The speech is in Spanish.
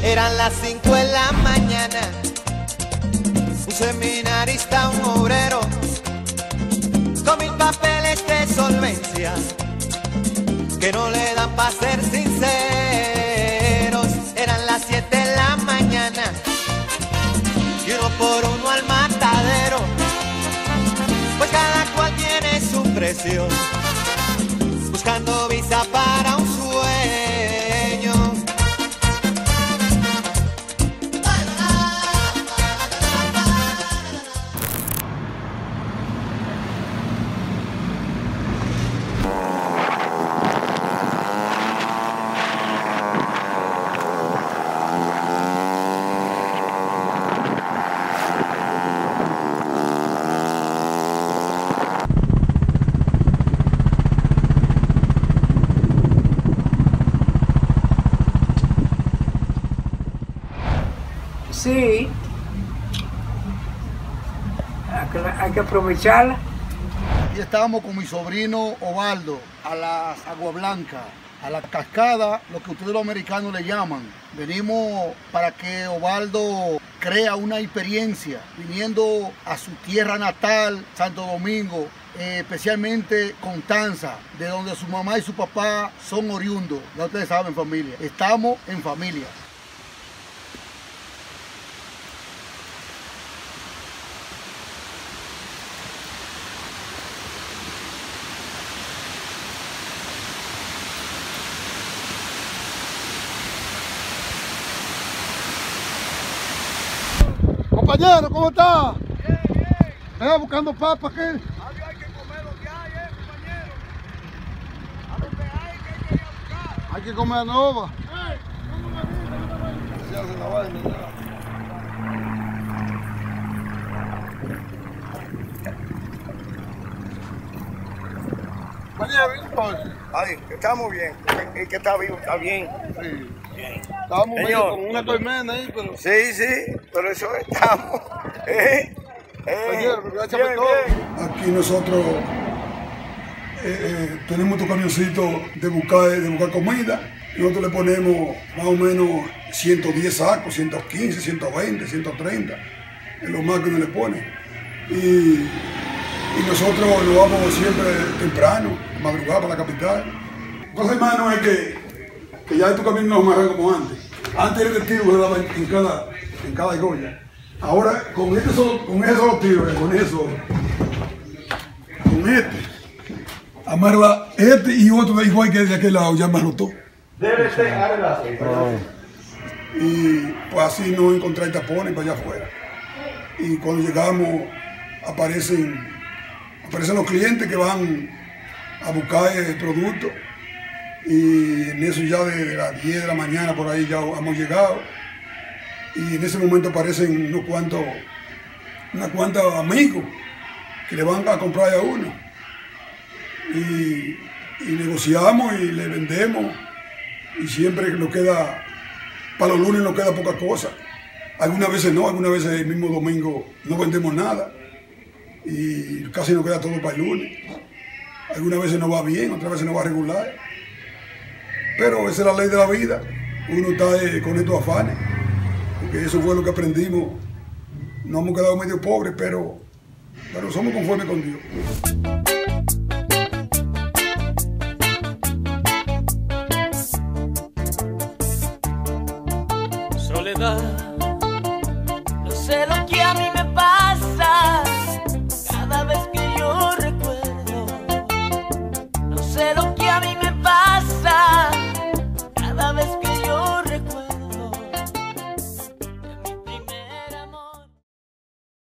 Eran las 5 de la mañana, un seminarista, un obrero, con 1000 papeles de solvencia, que no le dan pa' ser sinceros. Eran las 7 de la mañana, y uno por uno al matadero, pues cada cual tiene su precio, buscando visa para un sueño. Sí, hay que aprovecharla. Y estábamos con mi sobrino Ovaldo a las Agua Blanca, a la cascada, lo que ustedes los americanos le llaman. Venimos para que Ovaldo crea una experiencia, viniendo a su tierra natal, Santo Domingo, especialmente Constanza, de donde su mamá y su papá son oriundos. Ya ustedes saben, familia. Estamos en familia. Compañero, ¿cómo está? Bien, bien. Venga buscando papas, ¿qué? Algo hay que comer lo que hay, compañero. A lo que hay que ir a buscar. Hay que comer a Nova. Se hace la vaina ya. Compañero, Ay, que estamos bien. El que está vivo está bien. sí. Bien. Estábamos medio Señor. con una colmena ahí, pero... Sí, sí, pero eso estamos. Compañero, gracias Bien, por todo. bien. Aquí nosotros tenemos tu camioncito de buscar comida. Nosotros le ponemos más o menos 110 sacos, 115, 120, 130. Es lo más que uno le pone. Y nosotros nos vamos siempre temprano, de madrugada para la capital. La cosa, hermano, es que ya estos camiones no amarran como antes. Antes el tiro se daba en cada argolla. Ahora, con ese solo tiro, con este, amarra este y otro de igual que de aquel lado, ya amarró todo. Debe ser arreglar. Y pues así no encontrar tapones para allá afuera. Y cuando llegamos, aparecen los clientes que van a buscar el producto. Y en eso ya de las 10 de la mañana por ahí ya hemos llegado. Y en ese momento aparecen unos cuantos amigos que le van a comprar a uno. Y negociamos y le vendemos. Y siempre nos queda, para los lunes nos queda poca cosa. Algunas veces no, algunas veces el mismo domingo no vendemos nada. Y casi nos queda todo para el lunes. Algunas veces nos va bien, otras veces nos va regular. Pero esa es la ley de la vida. Uno está con estos afanes. Porque eso fue lo que aprendimos. Nos hemos quedado medio pobres, pero somos conformes con Dios. Soledad, no sé lo que a mí me pasa cada vez que yo recuerdo. No sé lo